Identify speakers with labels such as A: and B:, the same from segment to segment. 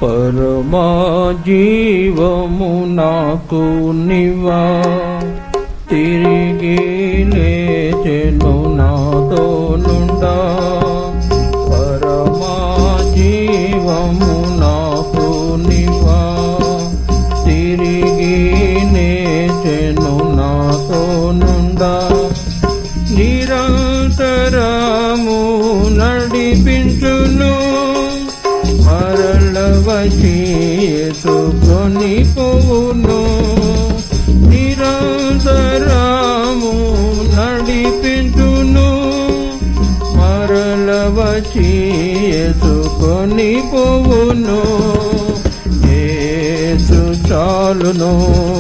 A: పరమా జీవము నాకు నివా తిరిగి లేచెను నాతో నుండా పరమా జీవము నాకు నివా తిరిగి లేచెను నాతో నుండా నిరంతరము నడిపించును మరల వచ్చి ఎత్తుకొని పోవును నిరంతరము నడిపించును మరల వచ్చి ఎత్తుకొని పోవును యేసు చాలును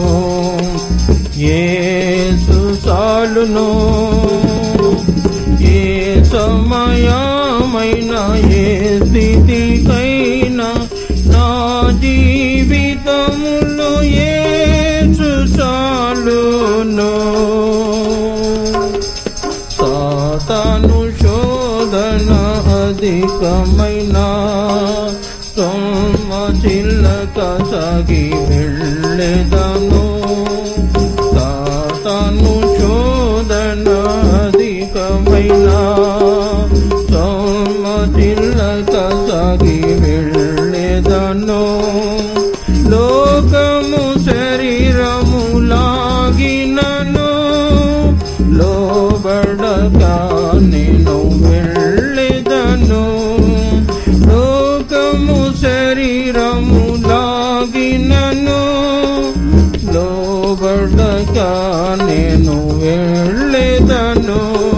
A: యేసు చాలును ఏ సమయమైన ఏ స్థితికైనా నా జీవితములో యేసు చాలును సాతాను శోధన అధికమైన సొమ్మసిల్లక సాగి వెళ్ళెదను సాతాను శోధన అధికమైన సొమ్మసిల్లక సాగి వెళ్ళెదను లోకము శరీరము లాగినను లోబడక నేను వెళ్ళెదను లోకము శరీరము లాగినను లోబడక నేను వెళ్ళెదను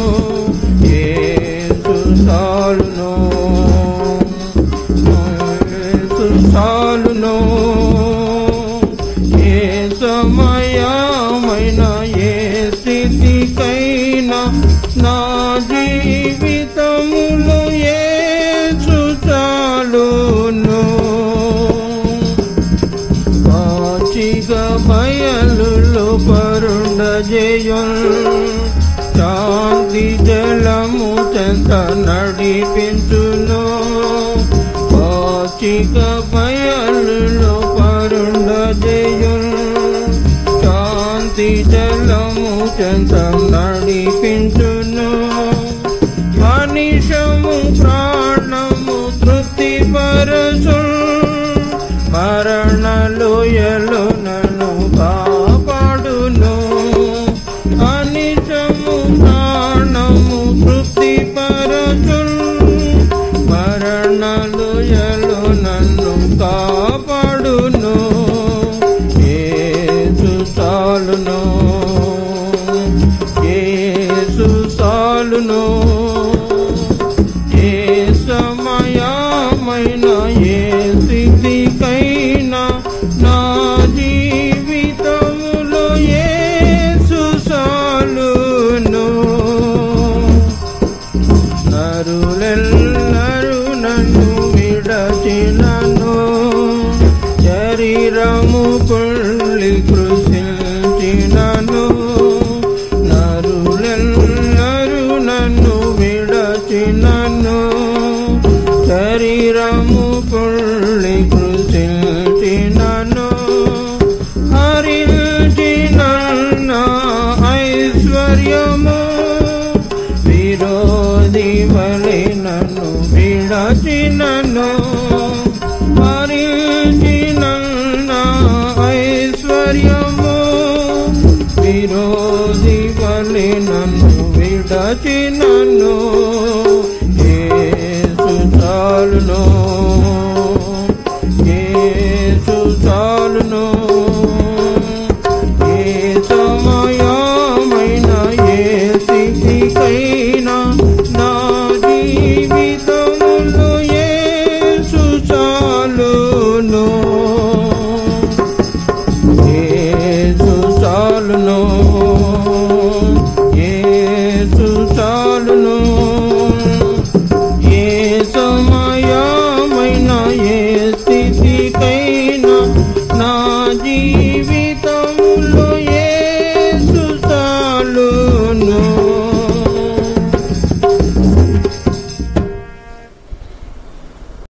A: యేసు చాలును యేసు చాలును ఏ సమయమైన ఏ స్థితికైనా నా జీవితములో యేసు చాలును పాచిక బయలులో పరుండజేయున్ శాంతి జలము చెంత నడిపించును పాచిక బయలులో పరుండజేయున్ శాంతి జలము చెంత నడిపించును మనిషము ప్రాణము తృప్తిపరచు మరణలోయలో నన్ను కాపాడును అనిశము ప్రాణము తృప్తిపరచు మరణలోయలో నన్ను కాపాడును యేసు చాలును యేసు చాలును ఏ సమయమైన ఏ స్థితికైనా నా జీవితములో యేసు చాలును నరులెల్లరూ నన్ను విడచినను శరీరము పొల్లి కృషించినను నరులెల్లరూ నన్ను విడచినను శరీరము పొల్లి కృషించినను హరించిన ఐశ్వర్యము విరోధి వలె నన్ను విడచినను హరించిన ఐశ్వర్యము విరోధి వలె నన్ను విడచినను యేసు చాలును